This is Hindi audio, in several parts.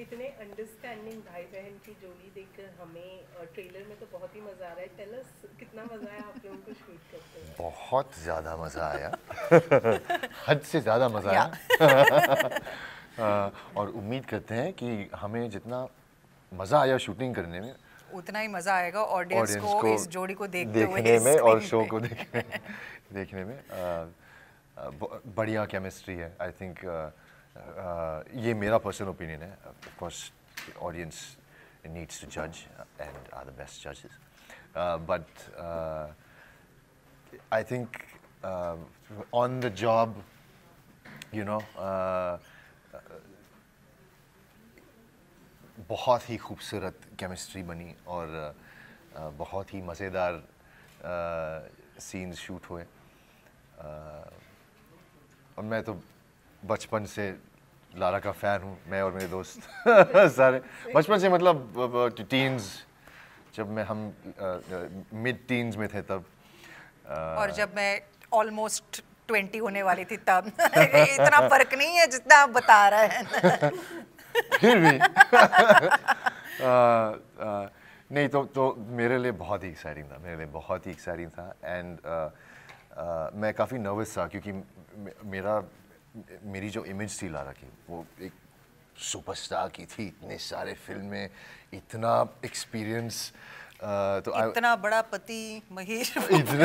इतने अंडरस्टैंडिंग भाई बहन की जोड़ी देखकर हमें ट्रेलर में तो बहुत ही मज़ा आ रहा है। टेल अस कितना मज़ा आया आप लोगों को शूट करते हुए? बहुत ज़्यादा मज़ा आया। हद से ज़्यादा मज़ा या आया। और उम्मीद करते हैं कि हमें जितना मज़ा आया शूटिंग करने में, उतना ही मजा आएगा ऑडियंस ऑडियंस को को इस जोड़ी को देखते हुए देखने में और स्क्रीन शो पे। को देखने में बढ़िया केमिस्ट्री है। आई थिंक ये मेरा पर्सनल ओपिनियन है। Of course audience needs to judge and are the best judges. But I think on the job, you know, बहुत ही खूबसूरत केमिस्ट्री बनी और बहुत ही मज़ेदार सीन्स शूट हुए। और मैं तो बचपन से लारा का फ़ैन हूँ, मैं और मेरे दोस्त सारे बचपन से, मतलब टीन्स, जब हम मिड टीन्स में थे तब। और जब मैं ऑलमोस्ट 20 होने वाली थी तब इतना फर्क नहीं है जितना आप बता रहे हैं। फिर भी नहीं तो मेरे लिए बहुत ही एक्साइटिंग था, मेरे लिए बहुत ही एक्साइटिंग था। एंड मैं काफ़ी नर्वस था क्योंकि मेरी जो इमेज थी लारा की, वो एक सुपरस्टार की थी, इतने सारे फिल्म में, इतना एक्सपीरियंस, तो इतना बड़ा पति महेश इतना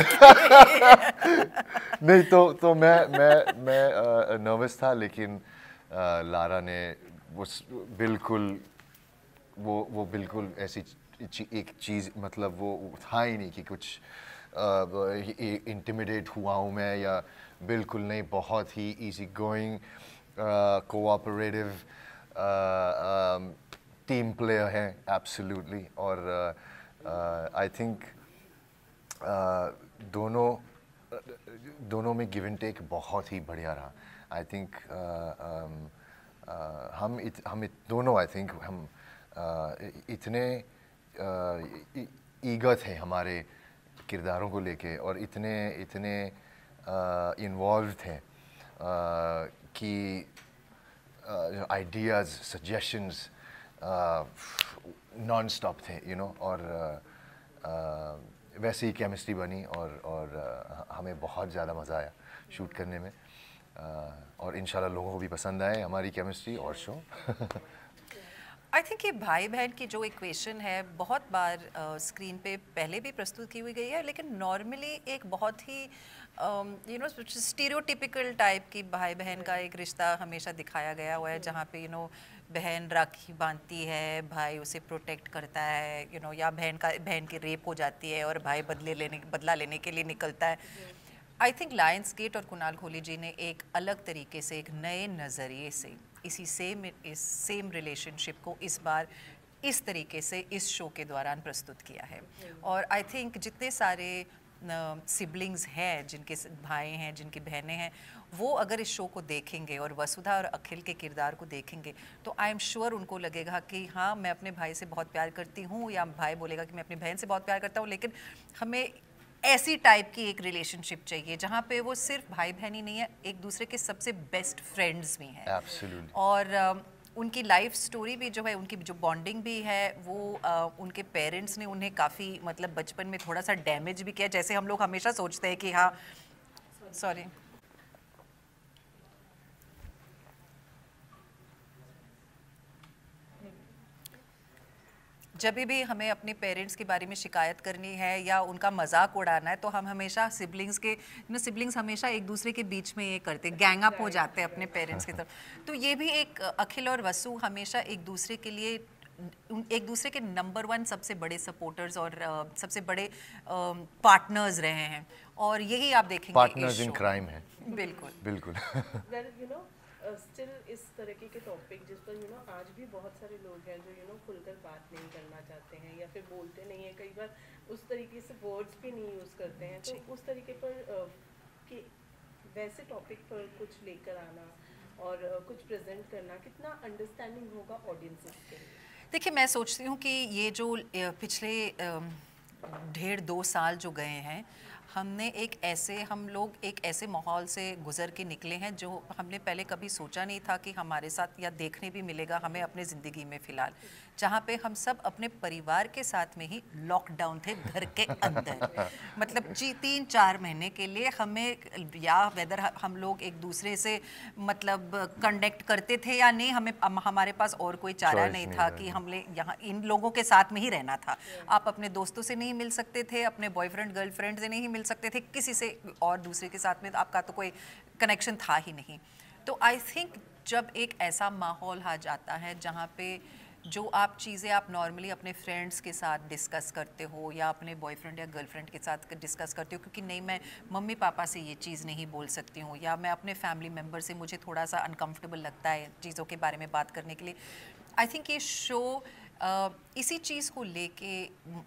नहीं तो मैं नर्वस था, लेकिन लारा ने बिल्कुल वो बिल्कुल ऐसी एक चीज़, मतलब वो था ही नहीं कि कुछ इंटिमिडेट हुआ हूँ मैं, या बिल्कुल नहीं, बहुत ही easy going, cooperative team player हैं एब्सोल्युटली। और आई थिंक दोनों में गिव एंड टेक बहुत ही बढ़िया रहा। आई थिंक हम दोनों, आई थिंक हम इतने ईगर थे हमारे किरदारों को लेके, और इतने इन्वॉल्व थे कि आइडियाज़, सजेशंस नॉन स्टॉप थे, यू नो। और वैसे ही केमिस्ट्री बनी और हमें बहुत ज़्यादा मज़ा आया शूट करने में। और इंशाल्लाह लोगों को भी पसंद आए हमारी केमिस्ट्री और शो। आई थिंक ये भाई बहन की जो इक्वेशन है बहुत बार स्क्रीन पे पहले भी प्रस्तुत की हुई गई है, लेकिन नॉर्मली एक बहुत ही यू नो स्टीरियोटिपिकल टाइप की भाई बहन का एक रिश्ता हमेशा दिखाया गया हुआ है, जहाँ पे यू नो बहन राखी बांधती है, भाई उसे प्रोटेक्ट करता है, यू नो, या बहन की रेप हो जाती है और भाई बदला लेने के लिए निकलता है। आई थिंक लायंस गेट और कुणाल खोली जी ने एक अलग तरीके से, एक नए नज़रिए से इस सेम रिलेशनशिप को इस बार इस तरीके से इस शो के दौरान प्रस्तुत किया है। और आई थिंक जितने सारे सिबलिंग्स हैं, जिनके भाई हैं, जिनकी बहनें हैं, वो अगर इस शो को देखेंगे और वसुधा और अखिल के किरदार को देखेंगे तो आई एम श्योर उनको लगेगा कि हाँ, मैं अपने भाई से बहुत प्यार करती हूँ, या भाई बोलेगा कि मैं अपनी बहन से बहुत प्यार करता हूँ, लेकिन हमें ऐसी टाइप की एक रिलेशनशिप चाहिए जहाँ पे वो सिर्फ भाई बहन ही नहीं है, एक दूसरे के सबसे बेस्ट फ्रेंड्स भी हैं। Absolutely. और उनकी लाइफ स्टोरी भी जो है, उनकी जो बॉन्डिंग भी है, वो उनके पेरेंट्स ने उन्हें काफ़ी, मतलब बचपन में थोड़ा सा डैमेज भी किया, जैसे हम लोग हमेशा सोचते हैं कि हाँ, सॉरी, जब भी हमें अपने पेरेंट्स के बारे में शिकायत करनी है या उनका मजाक उड़ाना है, तो हम हमेशा सिबलिंग्स हमेशा एक दूसरे के बीच में ये करते, गैंग अप हो जाते हैं अपने पेरेंट्स की तरफ। तो ये भी एक अखिल और वसु हमेशा एक दूसरे के लिए, एक दूसरे के नंबर 1 सबसे बड़े सपोर्टर्स और सबसे बड़े पार्टनर्स रहे हैं, और यही आप देखेंगे पार्टनर्स इन क्राइम है। बिल्कुल बिल्कुल। वेल यू नो स्टिल इस तरीके के टॉपिक जिस पर यू नो आज भी बहुत सारे लोग हैं जो यू नो खुलकर बात नहीं करना चाहते हैं, या फिर बोलते नहीं हैं, कई बार उस तरीके से वर्ड्स भी नहीं यूज़ करते हैं। तो उस तरीके पर कि वैसे टॉपिक पर कुछ लेकर आना और कुछ प्रेजेंट करना कितना अंडरस्टैंडिंग होगा ऑडियंसेस के लिए? देखिए, मैं सोचती हूँ कि ये जो पिछले 1.5-2 साल जो गए हैं, हम लोग एक ऐसे माहौल से गुजर के निकले हैं जो हमने पहले कभी सोचा नहीं था कि हमारे साथ या देखने भी मिलेगा हमें अपने ज़िंदगी में फ़िलहाल, जहाँ पे हम सब अपने परिवार के साथ में ही लॉकडाउन थे घर के अंदर। मतलब जी 3-4 महीने के लिए हमें, या वेदर हम लोग एक दूसरे से मतलब कनेक्ट करते थे या नहीं, हमारे पास और कोई चारा नहीं था कि हमने यहाँ इन लोगों के साथ में ही रहना था। आप अपने दोस्तों से नहीं मिल सकते थे, अपने बॉयफ्रेंड गर्लफ्रेंड से नहीं मिल सकते थे, किसी से और दूसरे के साथ में आपका तो कोई कनेक्शन था ही नहीं। तो आई थिंक जब एक ऐसा माहौल आ जाता है जहाँ पे जो आप चीज़ें आप नॉर्मली अपने फ्रेंड्स के साथ डिस्कस करते हो या अपने बॉयफ्रेंड या गर्लफ्रेंड के साथ डिस्कस करते हो, क्योंकि नहीं मैं मम्मी पापा से ये चीज़ नहीं बोल सकती हूँ, या मैं अपने फैमिली मेम्बर से मुझे थोड़ा सा अनकंफर्टेबल लगता है चीज़ों के बारे में बात करने के लिए। आई थिंक ये शो इसी चीज़ को लेके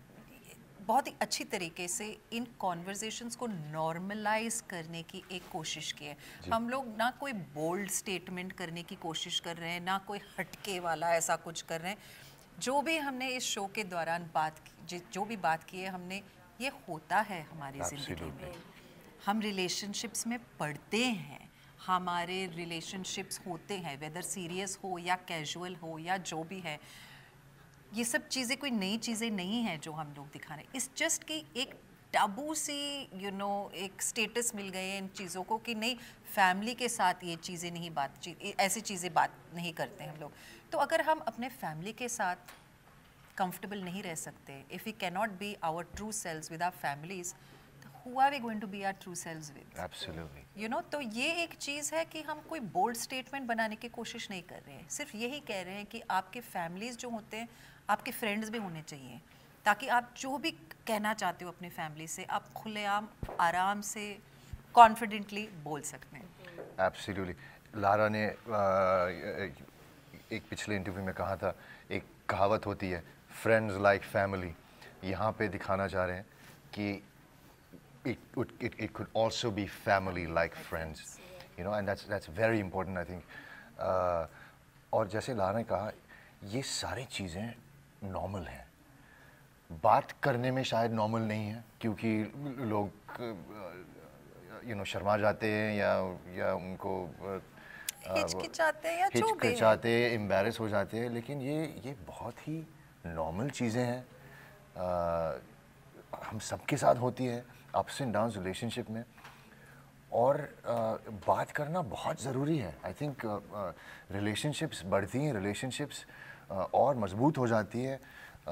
बहुत ही अच्छी तरीके से इन कॉन्वर्जेशंस को नॉर्मलाइज करने की एक कोशिश की है। हम लोग ना कोई बोल्ड स्टेटमेंट करने की कोशिश कर रहे हैं, ना कोई हटके वाला ऐसा कुछ कर रहे हैं। जो भी हमने इस शो के दौरान जो भी बात की है हमने, ये होता है हमारी ज़िंदगी में। हम रिलेशनशिप्स में पढ़ते हैं, हमारे रिलेशनशिप्स होते हैं, वेदर सीरियस हो या कैजुअल हो या जो भी है। ये सब चीज़ें कोई नई चीज़ें नहीं हैं जो हम लोग दिखा रहे हैं। इस जस्ट कि एक टाबू सी एक स्टेटस मिल गए इन चीज़ों को कि नहीं, फैमिली के साथ ये चीज़ें नहीं ऐसी चीज़ें बात नहीं करते हम लोग। तो अगर हम अपने फैमिली के साथ कंफर्टेबल नहीं रह सकते, if we can not be our true selves with our families, who are we going to be our true selves with? Absolutely. तो ये एक चीज़ है कि हम कोई बोल्ड स्टेटमेंट बनाने की कोशिश नहीं कर रहे हैं, सिर्फ यही कह रहे हैं कि आपके फैमिलीज जो होते हैं, आपके फ्रेंड्स भी होने चाहिए, ताकि आप जो भी कहना चाहते हो अपने फैमिली से आप खुलेआम आराम से कॉन्फिडेंटली बोल सकते हैं। Absolutely. लारा ने एक पिछले इंटरव्यू में कहा था, एक कहावत होती है फ्रेंड्स लाइक फैमिली। यहाँ पे दिखाना चाह रहे हैं कि it could also be family like friends, and that's very important, I think. और जैसे लारा ने कहा, ये सारी चीज़ें नॉर्मल हैं। बात करने में शायद नॉर्मल नहीं है, क्योंकि लोग शर्मा जाते हैं या उनको हिचकिचाते हैं या जो भी हिचकिचाते, एम्बैरेस हो जाते हैं, लेकिन ये बहुत ही नॉर्मल चीज़ें हैं। हम सबके साथ होती है, अप्स एंड डाउन्स रिलेशनशिप में, और बात करना बहुत ज़रूरी है। आई थिंक रिलेशनशिप्स बढ़ती हैं, रिलेशनशिप्स और मजबूत हो जाती है,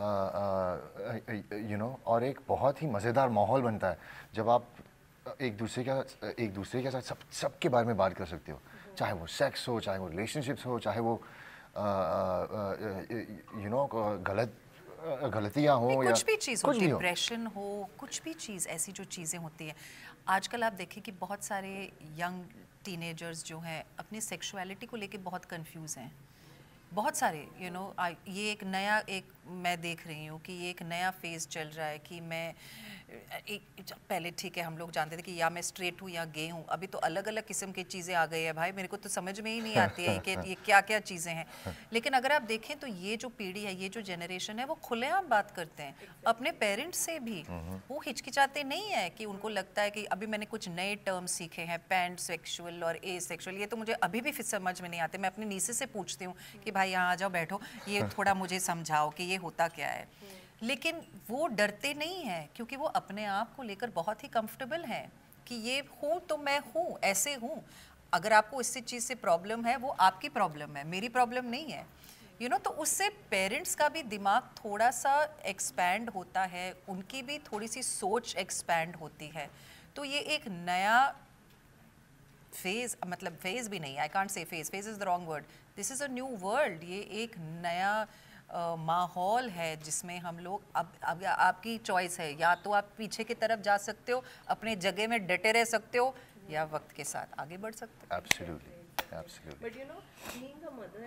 और एक बहुत ही मज़ेदार माहौल बनता है जब आप एक दूसरे के साथ सबके बारे में बात कर सकते हो, चाहे वो सेक्स हो, चाहे वो रिलेशनशिप्स हो, चाहे वो गलतियाँ हो या कुछ भी चीज़ हो, डिप्रेशन हो, कुछ भी चीज़, ऐसी जो चीज़ें होती हैं। आजकल आप देखें कि बहुत सारे यंग टीनेजर्स जो हैं अपनी सेक्सुअलिटी को लेके बहुत कंफ्यूज हैं। बहुत सारे ये एक नया मैं देख रही हूँ कि ये एक नया फेज़ चल रहा है कि मैं पहले ठीक है हम लोग जानते थे कि या मैं स्ट्रेट हूँ या गे हूँ, अभी तो अलग अलग किस्म की चीज़ें आ गई है भाई, मेरे को तो समझ में ही नहीं आती है कि ये क्या क्या चीज़ें हैं। लेकिन अगर आप देखें तो ये जो पीढ़ी है, ये जो जनरेशन है, वो खुलेआम बात करते हैं अपने पेरेंट्स से भी। वो हिचकिचाते नहीं है कि उनको लगता है कि अभी मैंने कुछ नए टर्म्स सीखे हैं, पैन सेक्शुअल और ए सेक्शुअल, ये तो मुझे अभी भी फिर समझ में नहीं आते। मैं अपनी नीसे से पूछती हूँ कि भाई यहाँ आ जाओ, बैठो, ये थोड़ा मुझे समझाओ कि ये होता क्या है। लेकिन वो डरते नहीं हैं क्योंकि वो अपने आप को लेकर बहुत ही कंफर्टेबल हैं कि ये हूँ तो मैं हूँ, ऐसे हूँ। अगर आपको इस चीज़ से प्रॉब्लम है, वो आपकी प्रॉब्लम है, मेरी प्रॉब्लम नहीं है। तो उससे पेरेंट्स का भी दिमाग थोड़ा सा एक्सपैंड होता है, उनकी भी थोड़ी सी सोच एक्सपैंड होती है। तो ये एक नया फेज़, मतलब फेज़ भी नहीं, I can't say phase is the wrong word, this is a new world. ये एक नया माहौल है जिसमें हम लोग अब आपकी चॉइस है, या तो आप पीछे की तरफ जा सकते हो, अपने जगह में डटे रह सकते हो, या वक्त के साथ आगे बढ़ सकते हो। Absolutely. But being a mother and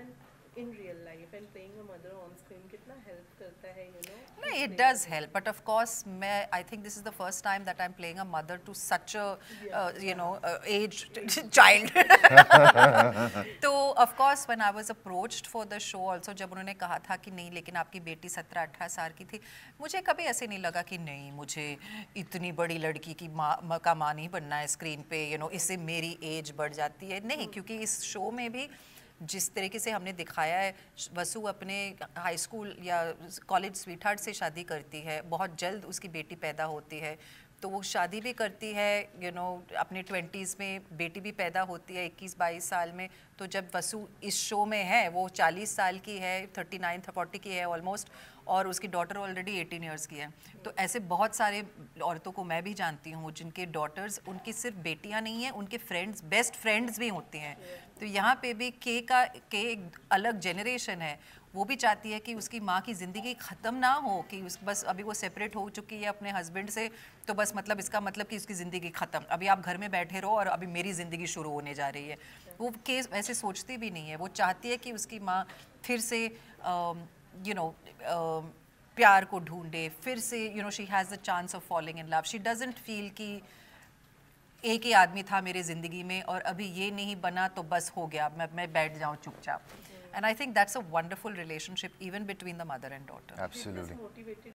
in real life and playing a mother on screen कितना help करता है, you know? No, it does help, but of course, I think this is the first time that I'm playing a mother to such a, aged child. तो of course, when I was approached for the show, also जब उन्होंने कहा था कि नहीं, लेकिन आपकी बेटी 17-18 साल की थी, मुझे कभी ऐसे नहीं लगा कि नहीं, मुझे इतनी बड़ी लड़की की माँ का माँ नहीं बनना है स्क्रीन पे, इससे मेरी एज बढ़ जाती है, नहीं, क्योंकि इस शो में भी जिस तरीके से हमने दिखाया है, वसु अपने हाई स्कूल या कॉलेज स्वीटहार्ट से शादी करती है, बहुत जल्द उसकी बेटी पैदा होती है, तो वो शादी भी करती है, अपने 20s में बेटी भी पैदा होती है 21-22 साल में। तो जब वसु इस शो में है, वो 40 साल की है, 39-40 की है ऑलमोस्ट, और उसकी डॉटर ऑलरेडी 18 इयर्स की है। तो ऐसे बहुत सारे औरतों को मैं भी जानती हूँ जिनके डॉटर्स, उनकी सिर्फ बेटियाँ नहीं हैं, उनके फ्रेंड्स, बेस्ट फ्रेंड्स भी होती हैं। तो यहाँ पे भी के एक अलग जेनरेशन है, वो भी चाहती है कि उसकी माँ की ज़िंदगी ख़त्म ना हो, कि बस अभी वो सेपरेट हो चुकी है अपने हस्बैंड से, तो बस मतलब इसका मतलब कि उसकी ज़िंदगी ख़त्म, अभी आप घर में बैठे रहो और अभी मेरी ज़िंदगी शुरू होने जा रही है। वो केस वैसे सोचती भी नहीं है, वो चाहती है कि उसकी माँ फिर से प्यार को ढूंढे, फिर से she has the chance of falling in love. She doesn't feel कि एक ही आदमी था मेरी ज़िंदगी में और अभी ये नहीं बना तो बस हो गया, मैं बैठ जाऊँ चुपचाप। And I think that's a wonderful relationship even between the mother and daughter. Absolutely. Motivated